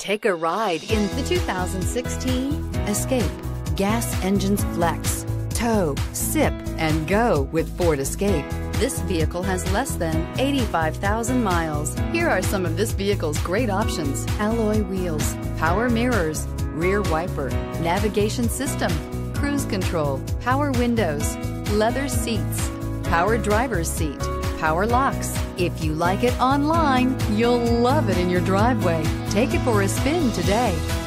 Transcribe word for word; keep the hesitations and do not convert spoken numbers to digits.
Take a ride in the two thousand sixteen Escape. Gas engines flex, tow, sip, and go with Ford Escape. This vehicle has less than eighty-five thousand miles. Here are some of this vehicle's great options: alloy wheels, power mirrors, rear wiper, navigation system, cruise control, power windows, leather seats, power driver's seat, power locks. If you like it online, you'll love it in your driveway. Take it for a spin today.